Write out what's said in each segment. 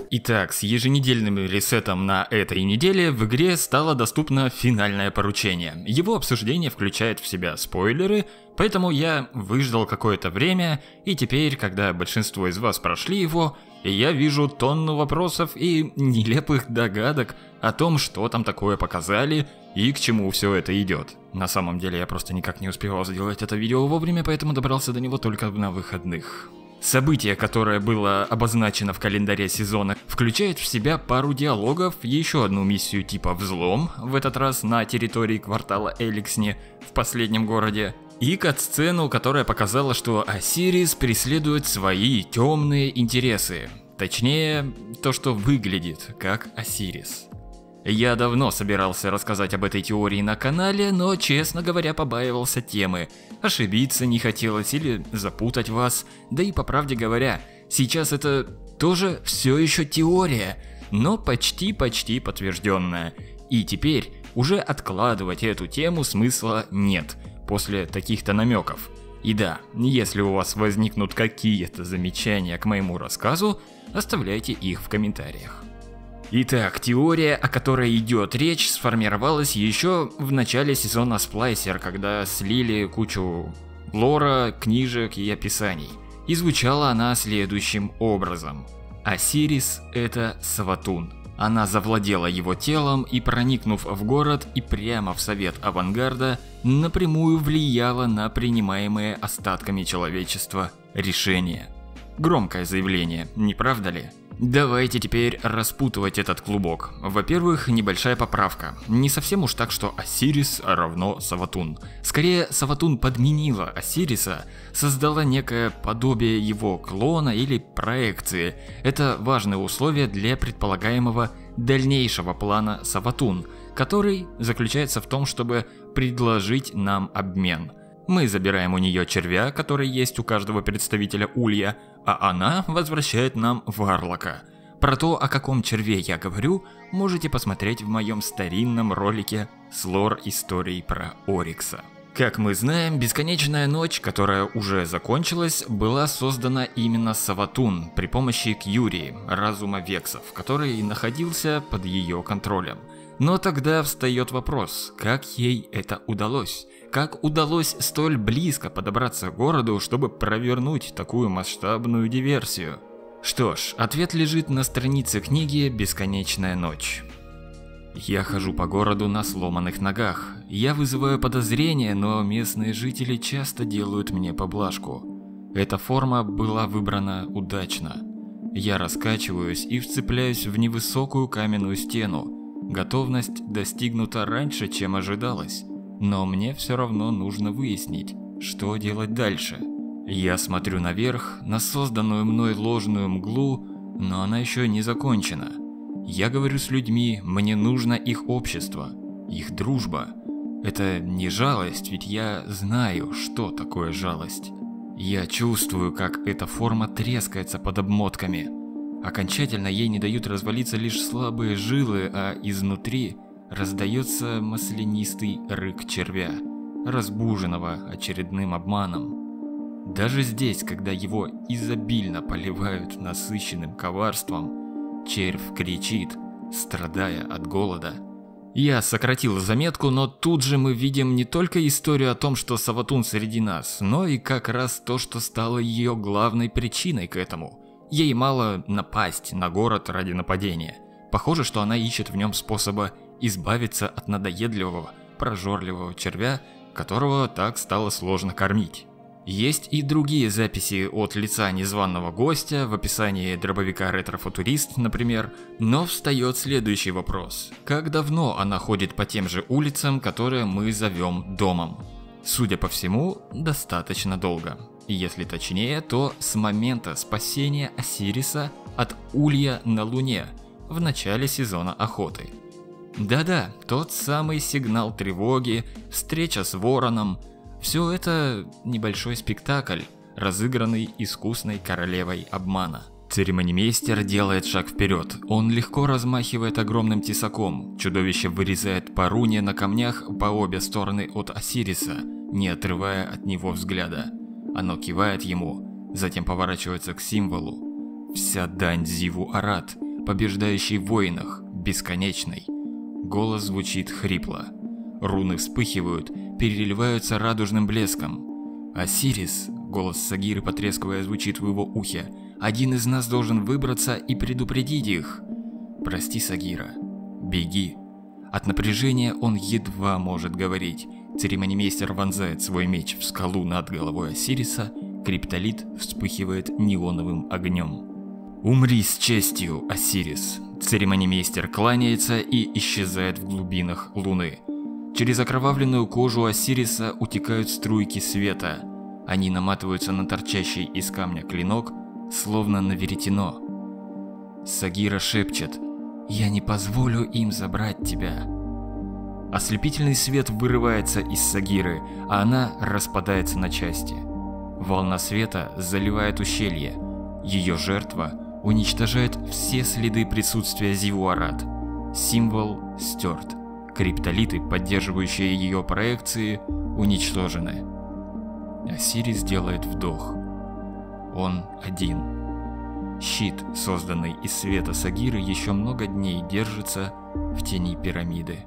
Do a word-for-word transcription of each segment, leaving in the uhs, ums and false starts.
Итак, с еженедельным ресетом на этой неделе в игре стало доступно финальное поручение. Его обсуждение включает в себя спойлеры, поэтому я выждал какое-то время, и теперь, когда большинство из вас прошли его, я вижу тонну вопросов и нелепых догадок о том, что там такое показали и к чему все это идет. На самом деле я просто никак не успевал сделать это видео вовремя, поэтому добрался до него только на выходных. Событие, которое было обозначено в календаре сезона, включает в себя пару диалогов, еще одну миссию типа «Взлом», в этот раз на территории квартала Эликсни в последнем городе, и кат-сцену, которая показала, что Осирис преследует свои темные интересы. Точнее, то, что выглядит как Осирис. Я давно собирался рассказать об этой теории на канале, но, честно говоря, побаивался темы. Ошибиться не хотелось или запутать вас. Да и по правде говоря, сейчас это тоже все еще теория, но почти-почти подтвержденная. И теперь уже откладывать эту тему смысла нет, после таких-то намеков. И да, если у вас возникнут какие-то замечания к моему рассказу, оставляйте их в комментариях. Итак, теория, о которой идет речь, сформировалась еще в начале сезона Splicer, когда слили кучу лора, книжек и описаний. И звучала она следующим образом. Осирис – это Саватун. Она завладела его телом и, проникнув в город и прямо в совет авангарда, напрямую влияла на принимаемые остатками человечества решения. Громкое заявление, не правда ли? Давайте теперь распутывать этот клубок. Во-первых, небольшая поправка. Не совсем уж так, что Осирис равно Саватун. Скорее, Саватун подменила Осириса, создала некое подобие его клона или проекции. Это важное условие для предполагаемого дальнейшего плана Саватун, который заключается в том, чтобы предложить нам обмен. Мы забираем у нее червя, который есть у каждого представителя Улья, а она возвращает нам Варлока. Про то, о каком черве я говорю, можете посмотреть в моем старинном ролике с лор-историей про Орикса. Как мы знаем, Бесконечная Ночь, которая уже закончилась, была создана именно Саватун при помощи Кьюри, разума Вексов, который находился под ее контролем. Но тогда встает вопрос, как ей это удалось? Как удалось столь близко подобраться к городу, чтобы провернуть такую масштабную диверсию? Что ж, ответ лежит на странице книги «Бесконечная ночь». Я хожу по городу на сломанных ногах. Я вызываю подозрения, но местные жители часто делают мне поблажку. Эта форма была выбрана удачно. Я раскачиваюсь и вцепляюсь в невысокую каменную стену. Готовность достигнута раньше, чем ожидалось. Но мне все равно нужно выяснить, что делать дальше. Я смотрю наверх, на созданную мной ложную мглу, но она еще не закончена. Я говорю с людьми, мне нужно их общество, их дружба. Это не жалость, ведь я знаю, что такое жалость. Я чувствую, как эта форма трескается под обмотками. Окончательно ей не дают развалиться лишь слабые жилы, а изнутри раздается маслянистый рык червя, разбуженного очередным обманом. Даже здесь, когда его изобильно поливают насыщенным коварством, червь кричит, страдая от голода. Я сократил заметку, но тут же мы видим не только историю о том, что Саватун среди нас, но и как раз то, что стало ее главной причиной к этому. Ей мало напасть на город ради нападения. Похоже, что она ищет в нем способа избавиться от надоедливого, прожорливого червя, которого так стало сложно кормить. Есть и другие записи от лица незваного гостя в описании дробовика ретро-футурист, например, но встает следующий вопрос. Как давно она ходит по тем же улицам, которые мы зовем домом? Судя по всему, достаточно долго. И если точнее, то с момента спасения Осириса от Улья на Луне в начале сезона охоты. Да-да, тот самый сигнал тревоги, встреча с вороном. Все это небольшой спектакль, разыгранный искусной королевой обмана. Церемонимейстер делает шаг вперед. Он легко размахивает огромным тесаком. Чудовище вырезает по руне на камнях по обе стороны от Осириса, не отрывая от него взгляда. Оно кивает ему, затем поворачивается к символу. Вся дань Зиву Арат, побеждающий в войнах, бесконечный. Голос звучит хрипло. Руны вспыхивают, переливаются радужным блеском. «Осирис», — голос Сагиры, потрескивая, звучит в его ухе, — «один из нас должен выбраться и предупредить их». «Прости, Сагира. Беги». От напряжения он едва может говорить. Церемонимейстер вонзает свой меч в скалу над головой Осириса, криптолит вспыхивает неоновым огнем. «Умри с честью, Осирис!» Церемонимейстер кланяется и исчезает в глубинах луны. Через окровавленную кожу Осириса утекают струйки света. Они наматываются на торчащий из камня клинок, словно на веретено. Сагира шепчет: «Я не позволю им забрать тебя». Ослепительный свет вырывается из Сагиры, а она распадается на части. Волна света заливает ущелье. Ее жертва уничтожает все следы присутствия Зивуарат. Символ стерт. Криптолиты, поддерживающие ее проекции, уничтожены. Осирис делает вдох. Он один. Щит, созданный из света Сагиры, еще много дней держится в тени пирамиды.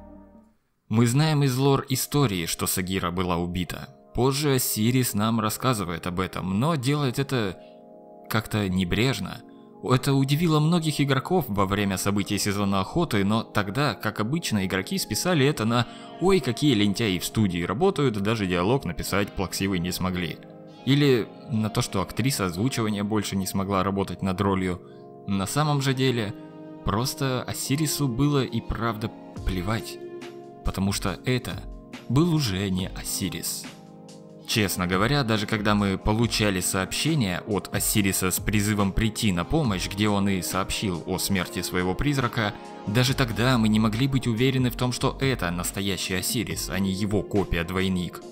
Мы знаем из лор истории, что Сагира была убита. Позже Осирис нам рассказывает об этом, но делает это как-то небрежно. Это удивило многих игроков во время событий сезона охоты, но тогда, как обычно, игроки списали это на «Ой, какие лентяи в студии работают, даже диалог написать плаксивый не смогли». Или на то, что актриса озвучивания больше не смогла работать над ролью. На самом же деле, просто Осирису было и правда плевать. Потому что это был уже не Осирис. Честно говоря, даже когда мы получали сообщение от Осириса с призывом прийти на помощь, где он и сообщил о смерти своего призрака, даже тогда мы не могли быть уверены в том, что это настоящий Осирис, а не его копия-двойник.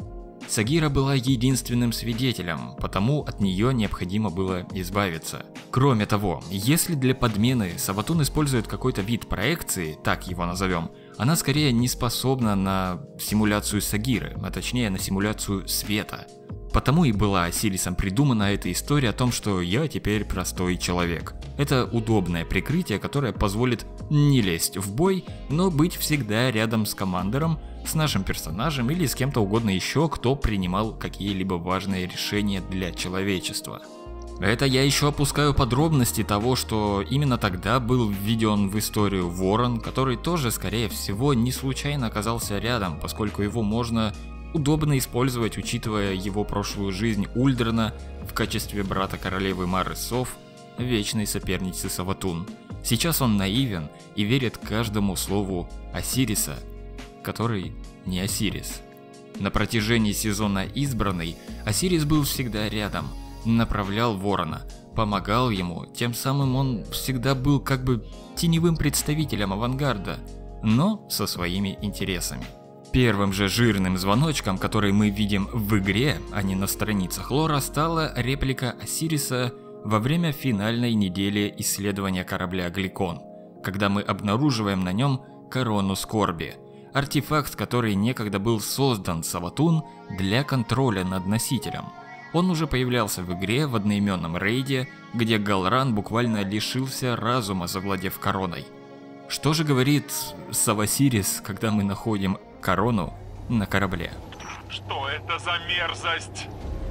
Сагира была единственным свидетелем, потому от нее необходимо было избавиться. Кроме того, если для подмены Саватун использует какой-то вид проекции, так его назовем, она скорее не способна на симуляцию Сагиры, а точнее на симуляцию света. Потому и была Осирисом придумана эта история о том, что я теперь простой человек. Это удобное прикрытие, которое позволит не лезть в бой, но быть всегда рядом с командором, с нашим персонажем или с кем-то угодно еще, кто принимал какие-либо важные решения для человечества. Это я еще опускаю подробности того, что именно тогда был введен в историю Ворон, который тоже, скорее всего, не случайно оказался рядом, поскольку его можно удобно использовать, учитывая его прошлую жизнь Ульдрана в качестве брата королевы Мары Сов, вечной соперницы Саватун. Сейчас он наивен и верит каждому слову Осириса, который не Осирис. На протяжении сезона Избранный Осирис был всегда рядом, направлял Ворона, помогал ему, тем самым он всегда был как бы теневым представителем авангарда, но со своими интересами. Первым же жирным звоночком, который мы видим в игре, а не на страницах лора, стала реплика Осириса во время финальной недели исследования корабля Гликон, когда мы обнаруживаем на нем корону скорби. Артефакт, который некогда был создан Саватун для контроля над носителем. Он уже появлялся в игре в одноименном рейде, где Галран буквально лишился разума, завладев короной. Что же говорит Савасирис, когда мы находим корону на корабле? Что это за мерзость?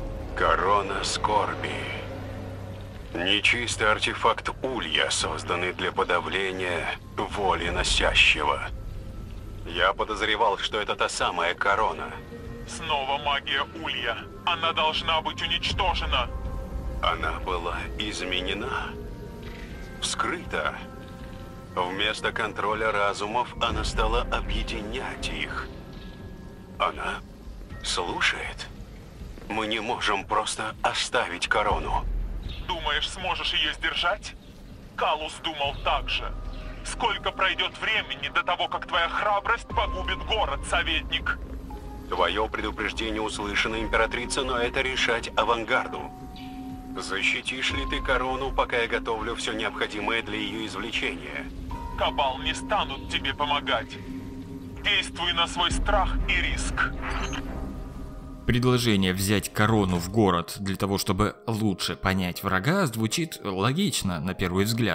Корона скорби. Нечистый артефакт Улья, созданный для подавления воли носящего. Я подозревал, что это та самая корона. Снова магия Улья. Она должна быть уничтожена. Она была изменена. Вскрыта. Вместо контроля разумов она стала объединять их. Она слушает. Мы не можем просто оставить корону. Думаешь, сможешь ее сдержать? Калус думал так же. Сколько пройдет времени до того, как твоя храбрость погубит город, советник? Твое предупреждение услышано, императрица, но это решать авангарду. Защитишь ли ты корону, пока я готовлю все необходимое для ее извлечения? Кабал не станут тебе помогать. Действуй на свой страх и риск. Предложение взять корону в город для того, чтобы лучше понять врага, звучит логично на первый взгляд.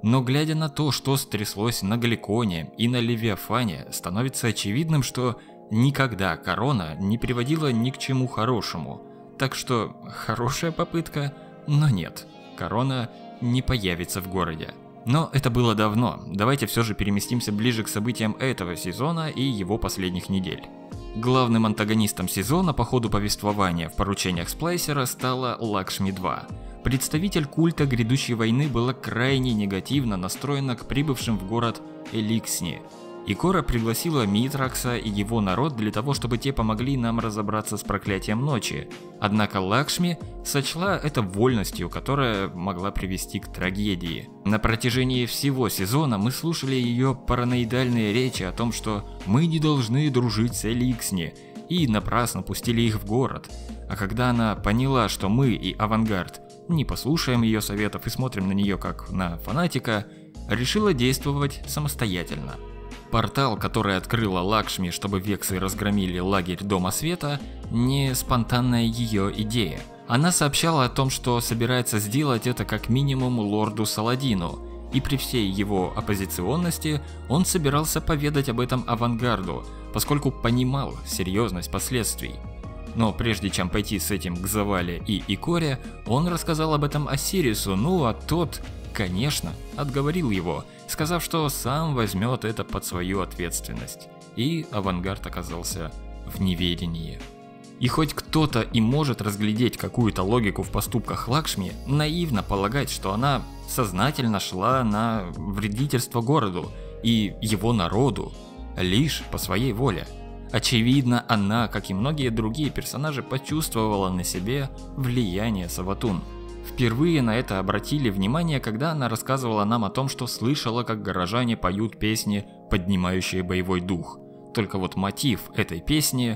Но глядя на то, что стряслось на Гликоне и на Левиафане, становится очевидным, что никогда корона не приводила ни к чему хорошему. Так что хорошая попытка, но нет, корона не появится в городе. Но это было давно, давайте все же переместимся ближе к событиям этого сезона и его последних недель. Главным антагонистом сезона по ходу повествования в поручениях Сплайсера стала Лакшми два. Представитель культа грядущей войны была крайне негативно настроена к прибывшим в город Эликсни. Икора пригласила Митракса и его народ для того, чтобы те помогли нам разобраться с проклятием ночи. Однако Лакшми сочла это вольностью, которая могла привести к трагедии. На протяжении всего сезона мы слушали ее параноидальные речи о том, что мы не должны дружить с Эликсни, и напрасно пустили их в город. А когда она поняла, что мы и Авангард не послушаем ее советов и смотрим на нее как на фанатика, решила действовать самостоятельно. Портал, который открыла Лакшми, чтобы вексы разгромили лагерь Дома Света, не спонтанная ее идея. Она сообщала о том, что собирается сделать это как минимум лорду Саладину, и при всей его оппозиционности он собирался поведать об этом Авангарду, поскольку понимал серьезность последствий. Но прежде чем пойти с этим к Завале и Икоре, он рассказал об этом Осирису, ну а тот, конечно, отговорил его, сказав, что сам возьмет это под свою ответственность. И Авангард оказался в неведении. И хоть кто-то и может разглядеть какую-то логику в поступках Лакшми, наивно полагать, что она сознательно шла на вредительство городу и его народу, лишь по своей воле. Очевидно, она, как и многие другие персонажи, почувствовала на себе влияние Саватун. Впервые на это обратили внимание, когда она рассказывала нам о том, что слышала, как горожане поют песни, поднимающие боевой дух. Только вот мотив этой песни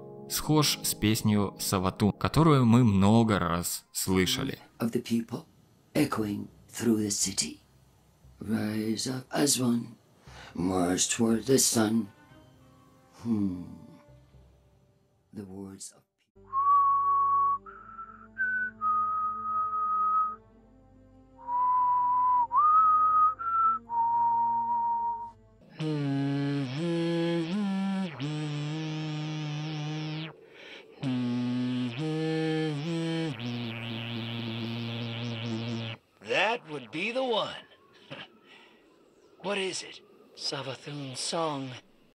схож с песней Саватун, которую мы много раз слышали. Hmm. The words of That would be the one. What is it? Savathun's song.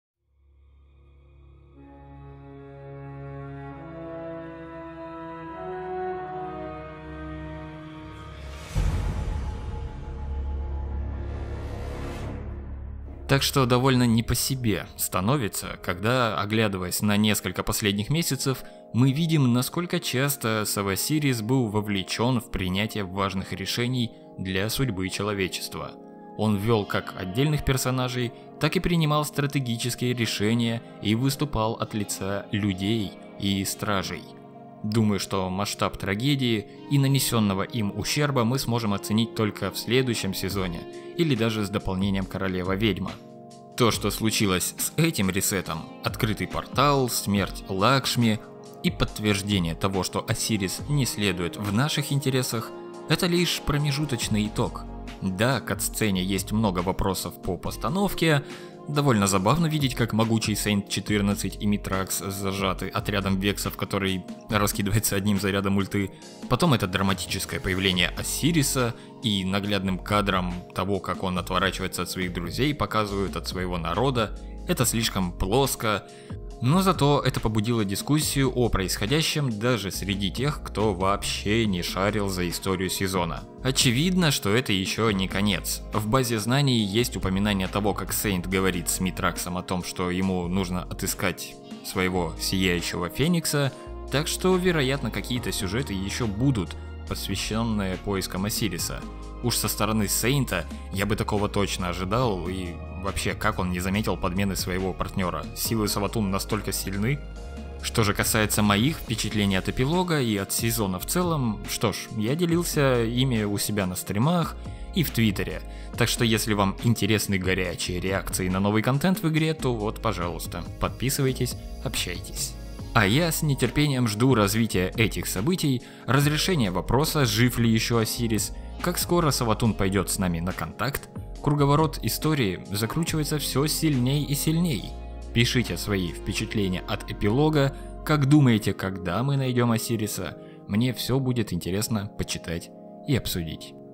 Так что довольно не по себе становится, когда, оглядываясь на несколько последних месяцев, мы видим, насколько часто Савасирис был вовлечен в принятие важных решений для судьбы человечества. Он вел как отдельных персонажей, так и принимал стратегические решения и выступал от лица людей и стражей. Думаю, что масштаб трагедии и нанесенного им ущерба мы сможем оценить только в следующем сезоне, или даже с дополнением Королева-Ведьма. То, что случилось с этим ресетом, открытый портал, смерть Лакшми и подтверждение того, что Осирис не следует в наших интересах, это лишь промежуточный итог. Да, к кат-сцене есть много вопросов по постановке. Довольно забавно видеть, как могучий Сейнт четырнадцать и Митракс зажаты отрядом вексов, который раскидывается одним зарядом ульты. Потом это драматическое появление Осириса и наглядным кадром того, как он отворачивается от своих друзей, показывают от своего народа. Это слишком плоско. Но зато это побудило дискуссию о происходящем даже среди тех, кто вообще не шарил за историю сезона. Очевидно, что это еще не конец. В базе знаний есть упоминание того, как Сейнт говорит с Митраксом о том, что ему нужно отыскать своего Сияющего Феникса, так что, вероятно, какие-то сюжеты еще будут, посвященные поискам Осириса. Уж со стороны Сейнта я бы такого точно ожидал, и вообще, как он не заметил подмены своего партнера? Силы Саватун настолько сильны? Что же касается моих впечатлений от эпилога и от сезона в целом, что ж, я делился ими у себя на стримах и в Твиттере. Так что если вам интересны горячие реакции на новый контент в игре, то вот, пожалуйста, подписывайтесь, общайтесь. А я с нетерпением жду развития этих событий, разрешения вопроса, жив ли еще Осирис, Как скоро Саватун пойдет с нами на контакт, круговорот истории закручивается все сильней и сильней. Пишите свои впечатления от эпилога, как думаете, когда мы найдем Осириса. Мне все будет интересно почитать и обсудить.